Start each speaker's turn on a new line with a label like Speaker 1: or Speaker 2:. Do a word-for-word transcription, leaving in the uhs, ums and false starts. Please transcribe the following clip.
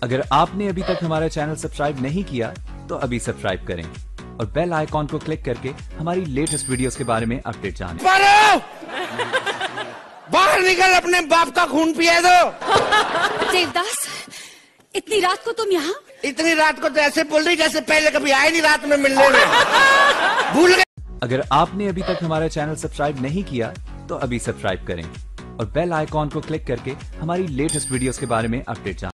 Speaker 1: अगर आपने अभी तक हमारा चैनल सब्सक्राइब नहीं किया तो अभी सब्सक्राइब करें और बेल आइकॉन को क्लिक करके हमारी लेटेस्ट वीडियोस के बारे में अपडेट जानें।
Speaker 2: बाहर निकल, अपने बाप का खून पिए दो।
Speaker 3: देवदास, इतनी रात को तुम यहाँ?
Speaker 2: इतनी रात को तो ऐसे बोल रही जैसे पहले कभी आए नहीं रात में मिलने में। भूल गए।
Speaker 1: अगर आपने अभी तक हमारा चैनल सब्सक्राइब नहीं किया तो अभी सब्सक्राइब करें और बेल आइकॉन को क्लिक करके हमारी लेटेस्ट वीडियोस के बारे में अपडेट जानें।